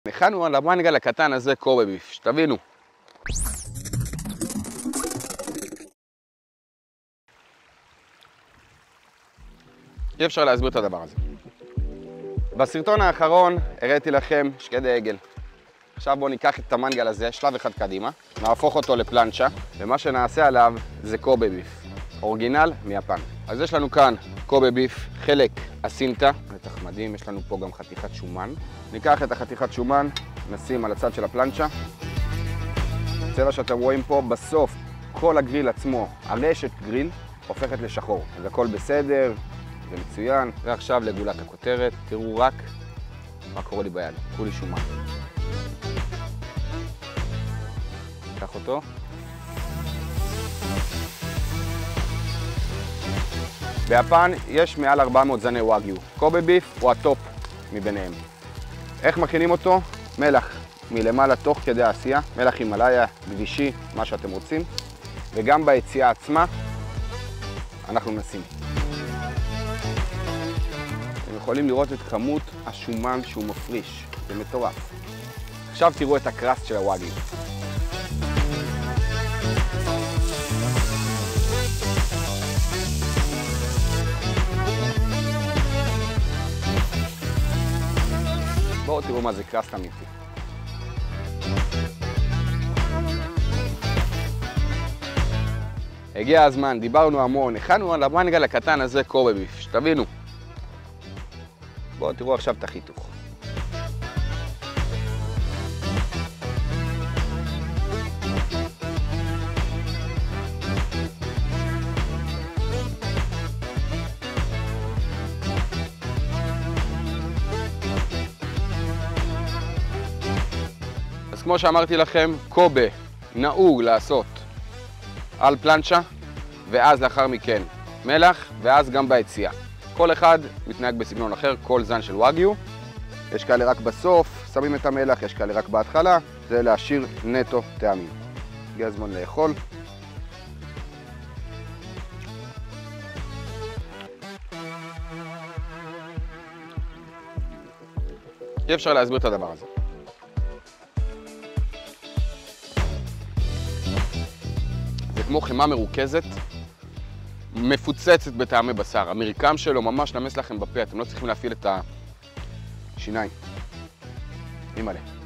הכנו על המנגל הקטן הזה קובה ביף, שתבינו. אי אפשר להסביר את הדבר הזה. בסרטון האחרון הראיתי לכם שקדי עגל. עכשיו בואו ניקח את המנגל הזה, שלב אחד קדימה, נהפוך אותו לפלנצ'ה, ומה שנעשה עליו זה קובה ביף, אורגינל מיפן. אז יש לנו כאן קובה ביף, חלק הסינטה, בטח מדהים, יש לנו פה גם חתיכת שומן. ניקח את החתיכת שומן, נשים על הצד של הפלנצ'ה. הצבע שאתם רואים פה, בסוף כל הגריל עצמו, הרשת גריל, הופכת לשחור. אז הכל בסדר, זה מצוין. ועכשיו לגולת הכותרת, תראו רק מה קורה לי ביד, כולי שומן. ניקח אותו. ביפן יש מעל 400 זני וואגיו. קובה ביף הוא הטופ מביניהם. איך מכינים אותו? מלח מלמעלה תוך כדי העשייה, מלח הימלאיה, גבישי, מה שאתם רוצים, וגם ביציאה עצמה אנחנו נשים. אתם יכולים לראות את כמות השומן שהוא מפריש, זה מטורף. עכשיו תראו את הקרסט של הוואגיו. בואו תראו מה זה קרסט אמיתי. הגיע הזמן, דיברנו המון, הכנו על המנגל הקטן הזה קובה ביף, שתבינו. בואו תראו עכשיו את החיתוך. אז כמו שאמרתי לכם, קובה נהוג לעשות על פלנצ'ה, ואז לאחר מכן מלח, ואז גם ביציאה. כל אחד מתנהג בסגנון אחר, כל זן של וואגיו. יש כאלה רק בסוף, שמים את המלח, יש כאלה רק בהתחלה, זה להשאיר נטו טעמים. הגיע הזמן לאכול. אי אפשר להסביר את הדבר הזה. זה כמו חמה מרוכזת, מפוצצת בטעמי בשר. המרקם שלו ממש נמס לכם בפה, אתם לא צריכים להפעיל את השיניים. אימא'לה.